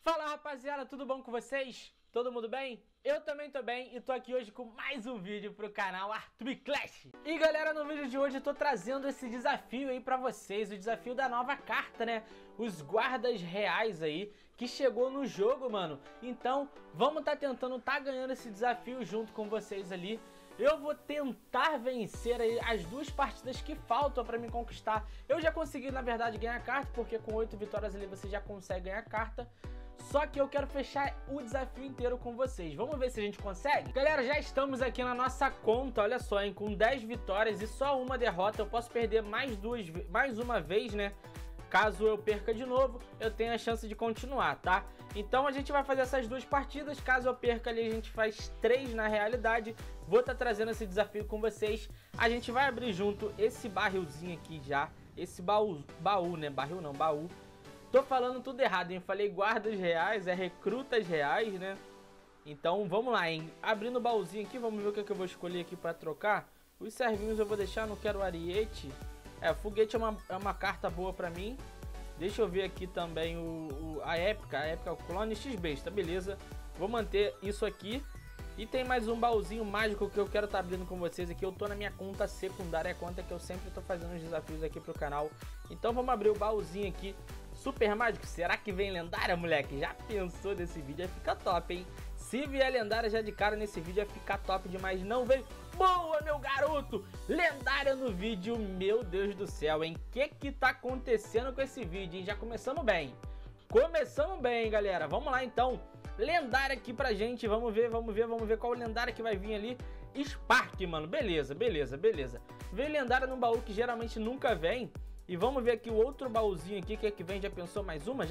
Fala rapaziada, tudo bom com vocês? Todo mundo bem? Eu também tô bem e tô aqui hoje com mais um vídeo pro canal Arthur Clash. E galera, no vídeo de hoje eu tô trazendo esse desafio aí pra vocês, o desafio da nova carta, né? Os guardas reais aí, que chegou no jogo, mano. Então, vamos tá tentando ganhando esse desafio junto com vocês ali. Eu vou tentar vencer aí as duas partidas que faltam pra me conquistar. Eu já consegui, na verdade, ganhar a carta, porque com 8 vitórias ali você já consegue ganhar a carta. Só que eu quero fechar o desafio inteiro com vocês. Vamos ver se a gente consegue? Galera, já estamos aqui na nossa conta, olha só, hein? Com 10 vitórias e só uma derrota. Eu posso perder mais uma vez, né? Caso eu perca de novo, eu tenho a chance de continuar, tá? Então a gente vai fazer essas duas partidas. Caso eu perca ali, a gente faz 3 na realidade. Vou estar trazendo esse desafio com vocês. A gente vai abrir junto esse barrilzinho aqui já. Esse baú, né? Barril não, baú. Tô falando tudo errado, hein? Falei guardas reais, é recrutas reais, né? Então vamos lá, hein? Abrindo o baúzinho aqui, vamos ver o que eu vou escolher aqui pra trocar. Os servinhos eu vou deixar, não quero ariete. Foguete é uma carta boa pra mim. Deixa eu ver aqui também a épica, o clone X-Besta, beleza. Vou manter isso aqui. E tem mais um baúzinho mágico que eu quero estar abrindo com vocês aqui. Eu tô na minha conta secundária, a conta que eu sempre tô fazendo os desafios aqui pro canal. Então vamos abrir o baúzinho aqui. Super mágico, será que vem lendária, moleque? Já pensou nesse vídeo? Ia ficar top, hein? Se vier lendária já de cara nesse vídeo, ia ficar top demais. Não veio? Boa, meu garoto! Lendária no vídeo, meu Deus do céu, hein? O que tá acontecendo com esse vídeo, hein? Já começamos bem. Começamos bem, galera. Vamos lá, então. Lendária aqui pra gente. Vamos ver qual lendária que vai vir ali. Spark, mano. Beleza. Veio lendária no baú que geralmente nunca vem. E vamos ver aqui o outro baúzinho aqui, que é que vem. Já pensou mais uma?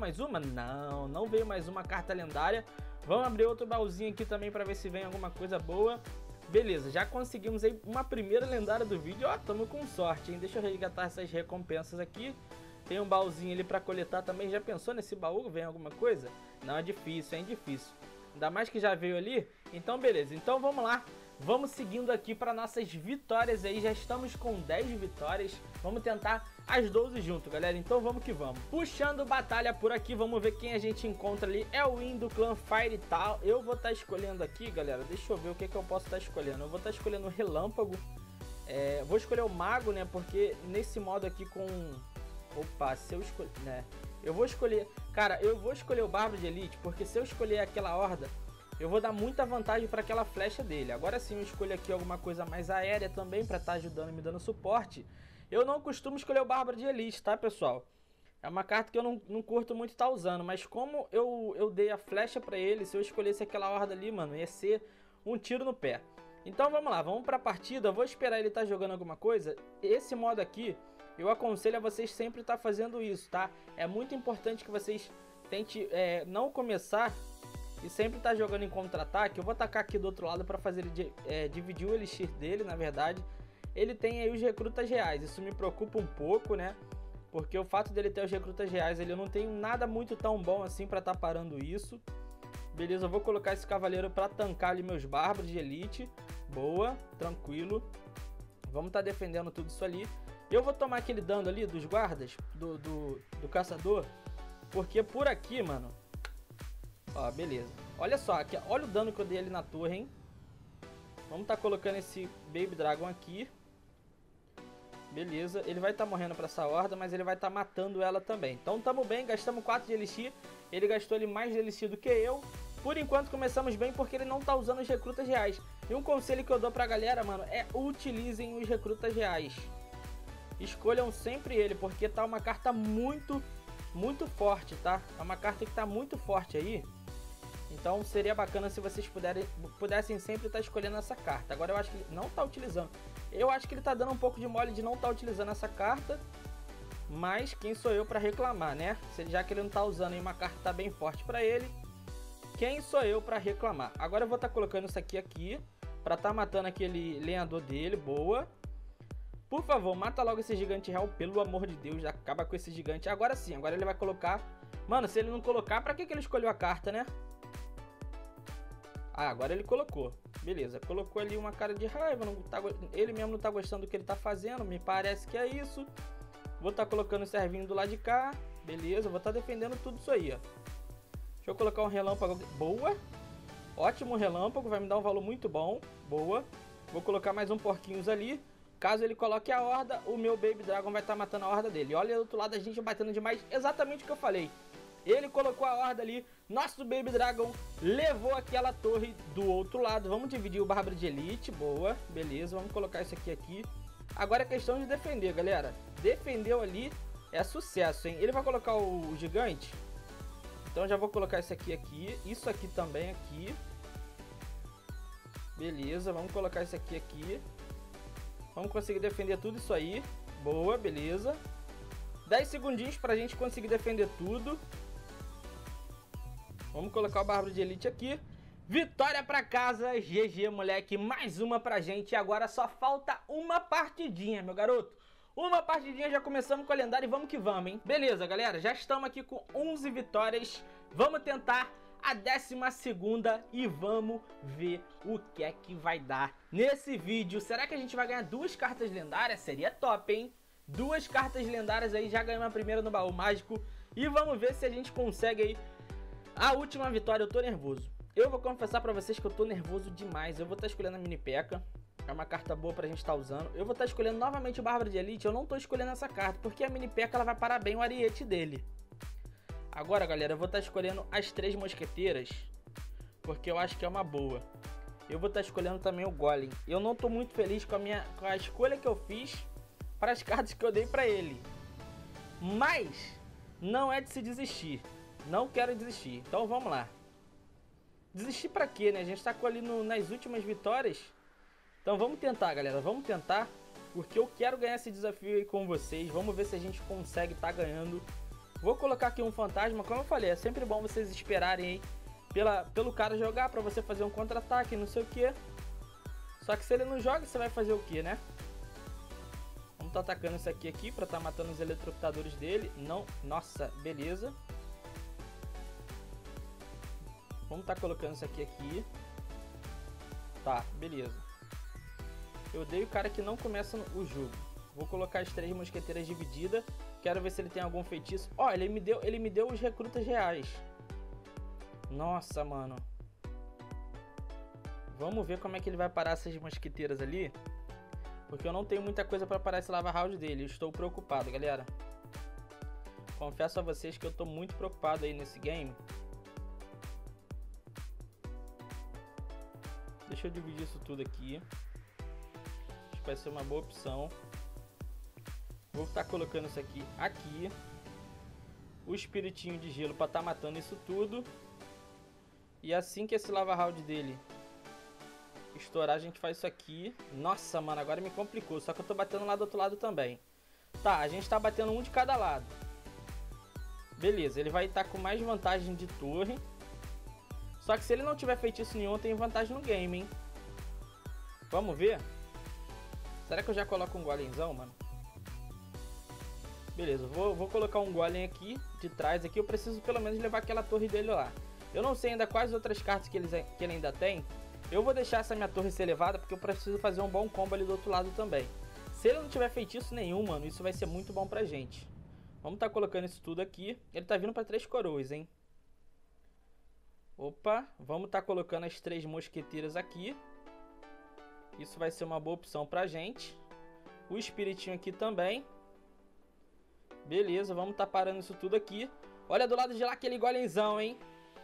Não veio mais uma carta lendária. Vamos abrir outro baúzinho aqui também pra ver se vem alguma coisa boa. Beleza, já conseguimos aí uma primeira lendária do vídeo. Ó, tamo com sorte, hein? Deixa eu resgatar essas recompensas aqui. Tem um baúzinho ali pra coletar também. Já pensou nesse baú? Vem alguma coisa? Não, é difícil, hein? Difícil. Ainda mais que já veio ali. Então, beleza. Então, vamos lá. Vamos seguindo aqui para nossas vitórias aí. Já estamos com 10 vitórias. Vamos tentar as 12 junto, galera. Então vamos que vamos. Puxando batalha por aqui. Vamos ver quem a gente encontra ali. É o Win do clã Fire e tal. Eu vou estar escolhendo aqui, galera. Deixa eu ver o que eu posso estar escolhendo. Eu vou estar escolhendo o Relâmpago. Vou escolher o Mago, né? Porque nesse modo aqui com... Opa, se eu escolher... né? Eu vou escolher... Cara, eu vou escolher o Bárbaro de Elite. Porque se eu escolher aquela horda... eu vou dar muita vantagem para aquela flecha dele. Agora sim eu escolho aqui alguma coisa mais aérea também para estar ajudando e me dando suporte. Eu não costumo escolher o Bárbaro de Elite, tá, pessoal? É uma carta que eu não curto muito estar usando. Mas como eu dei a flecha para ele, se eu escolhesse aquela horda ali, mano, ia ser um tiro no pé. Então vamos lá, vamos para a partida. Eu vou esperar ele estar jogando alguma coisa. Esse modo aqui, eu aconselho a vocês sempre estar fazendo isso, tá? É muito importante que vocês tentem não começar... e sempre tá jogando em contra-ataque. Eu vou atacar aqui do outro lado para fazer ele dividir o elixir dele, na verdade. Ele tem aí os recrutas reais. Isso me preocupa um pouco, né? Porque o fato dele ter os recrutas reais, eu não tenho nada muito tão bom assim para tá parando isso. Beleza, eu vou colocar esse cavaleiro para tancar ali meus bárbaros de elite. Boa, tranquilo. Vamos tá defendendo tudo isso ali. Eu vou tomar aquele dano ali dos guardas, do caçador. Porque por aqui, mano... Ó, beleza. Olha só, aqui, olha o dano que eu dei ali na torre, hein? Vamos tá colocando esse Baby Dragon aqui. Beleza, ele vai estar morrendo para essa horda, mas ele vai estar matando ela também. Então tamo bem, gastamos 4 de elixir. Ele gastou ali mais de elixir do que eu. Por enquanto começamos bem porque ele não tá usando os recrutas reais. E um conselho que eu dou pra galera, mano, é utilizem os recrutas reais. Escolham sempre ele, porque tá uma carta muito forte, tá? É uma carta que tá muito forte aí. Então seria bacana se vocês pudessem sempre estar escolhendo essa carta. Agora eu acho que ele não está utilizando. Eu acho que ele está dando um pouco de mole de não estar utilizando essa carta. Mas quem sou eu para reclamar, né? Já que ele não está usando aí uma carta que tá bem forte para ele. Quem sou eu para reclamar? Agora eu vou estar colocando isso aqui para estar matando aquele lenhador dele. Boa. Por favor, mata logo esse gigante real, pelo amor de Deus. Acaba com esse gigante. Agora sim, agora ele vai colocar... Mano, se ele não colocar, pra que ele escolheu a carta, né? Ah, agora ele colocou. Beleza, colocou ali uma cara de raiva. Ele mesmo não tá gostando do que ele tá fazendo. Me parece que é isso. Vou estar colocando o servinho do lado de cá. Beleza, vou estar defendendo tudo isso aí, ó. eu colocar um relâmpago. Boa. Ótimo relâmpago, vai me dar um valor muito bom. Boa. Vou colocar mais um porquinhos ali. Caso ele coloque a horda, o meu Baby Dragon vai estar matando a horda dele. Olha do outro lado a gente batendo demais, exatamente o que eu falei. Ele colocou a horda ali, nosso Baby Dragon levou aquela torre do outro lado. Vamos dividir o Bárbaro de Elite, boa, beleza. Vamos colocar isso aqui. Agora é questão de defender, galera. Defendeu ali, é sucesso, hein? Ele vai colocar o gigante. Então já vou colocar isso aqui. Isso aqui também aqui. Beleza, vamos colocar isso aqui. Vamos conseguir defender tudo isso aí. Boa, beleza. 10 segundinhos pra gente conseguir defender tudo. Vamos colocar o Bárbaro de Elite aqui. Vitória pra casa, GG, moleque. Mais uma pra gente. E agora só falta uma partidinha, meu garoto. Uma partidinha, já começamos com a lendária e vamos que vamos, hein? Beleza, galera, já estamos aqui com 11 vitórias. Vamos tentar a 12ª e vamos ver o que é que vai dar nesse vídeo. Será que a gente vai ganhar 2 cartas lendárias? Seria top, hein? 2 cartas lendárias aí, já ganhamos a primeira no baú mágico. E vamos ver se a gente consegue aí a última vitória. Eu tô nervoso. Eu vou confessar pra vocês que eu tô nervoso demais. Eu vou estar escolhendo a Mini P.E.K.K.A. É uma carta boa pra gente estar usando. Eu vou estar escolhendo novamente o Bárbaro de Elite. Eu não tô escolhendo essa carta, porque a Mini P.E.K.K.A. ela vai parar bem o ariete dele. Agora, galera, eu vou estar escolhendo as 3 mosqueteiras, porque eu acho que é uma boa. Eu vou estar escolhendo também o Golem. Eu não tô muito feliz com a escolha que eu fiz para as cartas que eu dei pra ele. Mas não é de se desistir. Não quero desistir. Então vamos lá. Desistir pra quê, né? A gente tá ali nas últimas vitórias. Então vamos tentar, galera. Vamos tentar, porque eu quero ganhar esse desafio aí com vocês. Vamos ver se a gente consegue estar ganhando. Vou colocar aqui um fantasma, como eu falei, é sempre bom vocês esperarem aí pelo cara jogar, pra você fazer um contra-ataque, não sei o que. Só que se ele não joga, você vai fazer o que, né? Vamos estar atacando isso aqui pra estar matando os eletrocutadores dele. Não, nossa, beleza. Vamos estar colocando isso aqui. Tá, beleza. Eu odeio o cara que não começa o jogo. Vou colocar as 3 mosqueteiras divididas. Quero ver se ele tem algum feitiço. Ó, ele me deu os recrutas reais. Nossa, mano. Vamos ver como é que ele vai parar essas mosqueteiras ali. Porque eu não tenho muita coisa pra parar esse lava house dele. Eu estou preocupado, galera. Confesso a vocês que eu tô muito preocupado aí nesse game. Deixa eu dividir isso tudo aqui. Acho que vai ser uma boa opção. Vou estar colocando isso aqui. O espiritinho de gelo para estar matando isso tudo. E assim que esse lava round dele estourar, a gente faz isso aqui. Nossa, mano, agora me complicou. Só que eu tô batendo lá do outro lado também. Tá, a gente tá batendo um de cada lado. Beleza, ele vai estar com mais vantagem de torre. Só que se ele não tiver feitiço nenhum, tem vantagem no game, hein? Vamos ver? Será que eu já coloco um golemzão, mano? Beleza, vou colocar um golem aqui, de trás aqui. Eu preciso pelo menos levar aquela torre dele lá. Eu não sei ainda quais outras cartas que ele ainda tem. Eu vou deixar essa minha torre ser levada, porque eu preciso fazer um bom combo ali do outro lado também. Se ele não tiver feitiço nenhum, mano, isso vai ser muito bom pra gente. Vamos estar colocando isso tudo aqui. Ele tá vindo pra 3 coroas, hein? Opa, vamos estar colocando as 3 mosqueteiras aqui. Isso vai ser uma boa opção pra gente. O espiritinho aqui também. Beleza, vamos estar parando isso tudo aqui. Olha do lado de lá aquele golemzão, hein?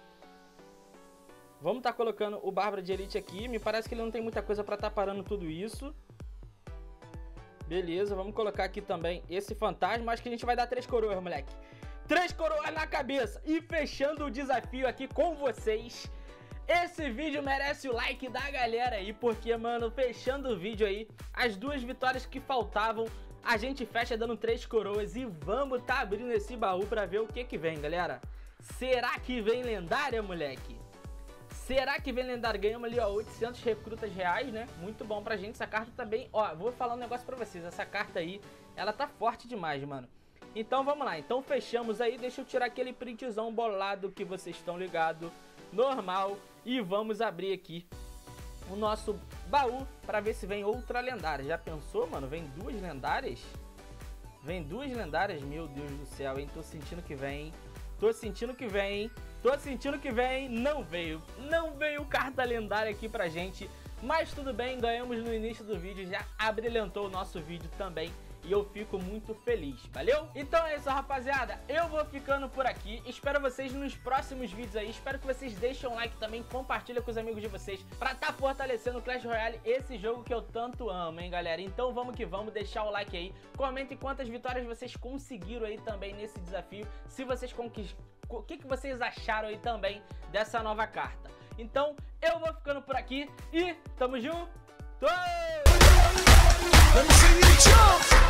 Vamos estar colocando o Bárbaro de Elite aqui. Me parece que ele não tem muita coisa pra estar parando tudo isso. Beleza, vamos colocar aqui também esse fantasma. Acho que a gente vai dar 3 coroas, moleque. 3 coroas na cabeça. E fechando o desafio aqui com vocês. Esse vídeo merece o like da galera aí. Porque, mano, fechando o vídeo aí, as 2 vitórias que faltavam, a gente fecha dando 3 coroas. E vamos tá abrindo esse baú pra ver o que vem, galera. Será que vem lendária, moleque? Será que vem lendária? Ganhamos ali, ó, 800 recrutas reais, né? Muito bom pra gente. Essa carta também, ó, vou falar um negócio pra vocês. Essa carta aí, ela tá forte demais, mano. Então vamos lá, então fechamos aí. Deixa eu tirar aquele printzão bolado que vocês estão ligados. Normal. E vamos abrir aqui o nosso baú pra ver se vem outra lendária. Já pensou, mano? Vem 2 lendárias? Vem 2 lendárias? Meu Deus do céu, hein? Tô sentindo que vem, hein? Tô sentindo que vem, hein? Tô sentindo que vem, não veio carta lendária aqui pra gente, mas tudo bem, ganhamos no início do vídeo, já abrilhantou o nosso vídeo também. E eu fico muito feliz, valeu? Então é isso, rapaziada, eu vou ficando por aqui, espero vocês nos próximos vídeos aí, espero que vocês deixem um like também, compartilhem com os amigos de vocês, pra tá fortalecendo o Clash Royale, esse jogo que eu tanto amo, hein, galera? Então vamos que vamos, deixar o like aí, comentem quantas vitórias vocês conseguiram aí também nesse desafio, se vocês conquistaram, o que vocês acharam aí também dessa nova carta. Então eu vou ficando por aqui e tamo junto! Let me see you jump!